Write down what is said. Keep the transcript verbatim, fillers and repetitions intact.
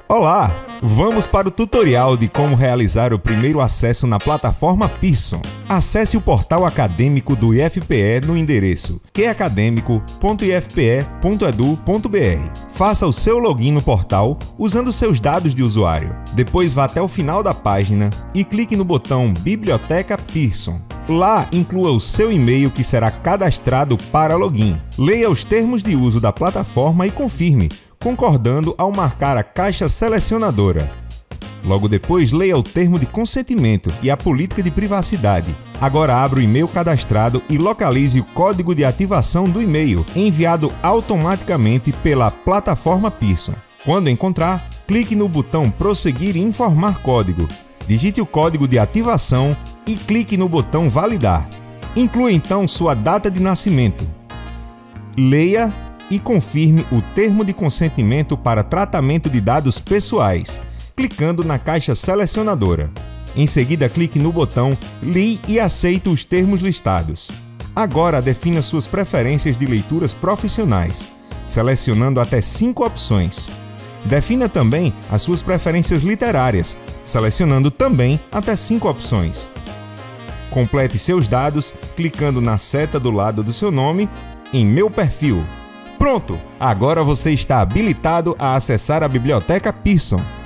Olá! Vamos para o tutorial de como realizar o primeiro acesso na plataforma Pearson. Acesse o portal acadêmico do I F P E no endereço q acadêmico ponto i f p e ponto e d u ponto b r. Faça o seu login no portal usando seus dados de usuário. Depois vá até o final da página e clique no botão Biblioteca Pearson. Lá, inclua o seu e-mail que será cadastrado para login. Leia os termos de uso da plataforma e confirme, concordando ao marcar a caixa selecionadora. Logo depois, leia o termo de consentimento e a política de privacidade. Agora abra o e-mail cadastrado e localize o código de ativação do e-mail, enviado automaticamente pela plataforma Pearson. Quando encontrar, clique no botão Prosseguir e informar código. Digite o código de ativação e clique no botão Validar. Inclua então sua data de nascimento. Leia e confirme o termo de consentimento para tratamento de dados pessoais, clicando na caixa selecionadora. Em seguida, clique no botão Li e aceite os termos listados. Agora, defina suas preferências de leituras profissionais, selecionando até cinco opções. Defina também as suas preferências literárias, selecionando também até cinco opções. Complete seus dados clicando na seta do lado do seu nome em Meu Perfil. Pronto! Agora você está habilitado a acessar a Biblioteca Pearson.